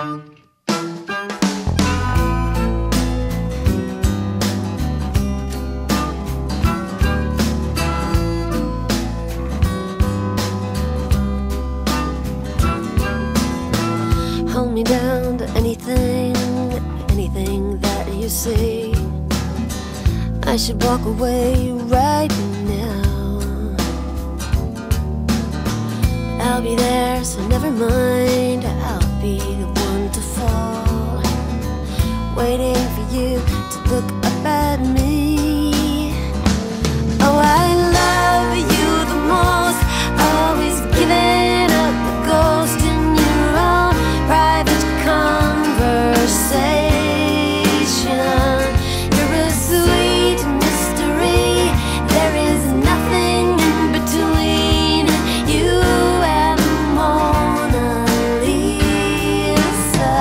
Hold me down to anything that you say. I should walk away right now. I'll be there, so never mind. I'll be the one to fall, waiting for you to look up at me. Oh, I love you the most, always giving up the ghost in your own private conversation. You're a sweet mystery, there is nothing in between you and Mona Lisa.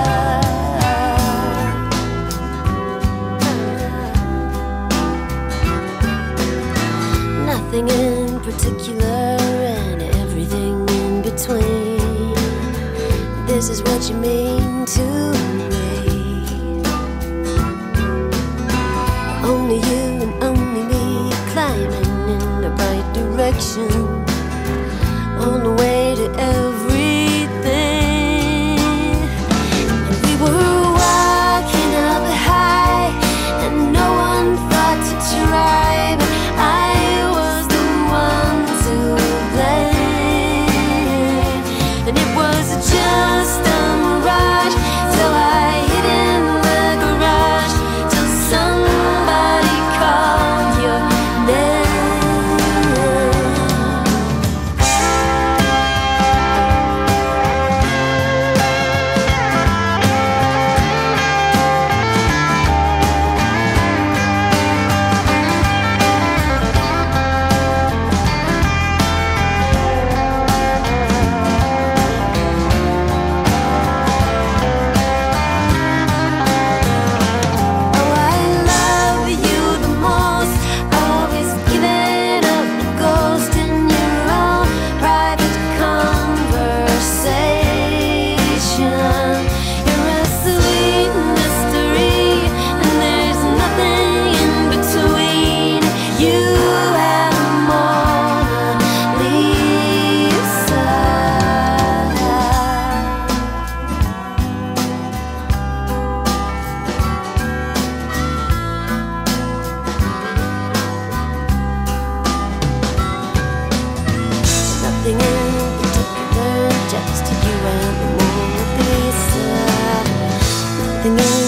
Nothing in particular and everything in between. This is what you mean to me. Only you and only me, climbing in the right direction, on the way to everything. And we were walking up high, and no one thought to try, but I was the one to blame. And it was just a mirage, so I hid in the garage till somebody called your name. Oh, I love you the most, always giving up the ghost in your own private conversation. You're a sweet mystery, and there's nothing in between you and Mona Lisa. Nothing in particular, just you and Mona Lisa. Nothing in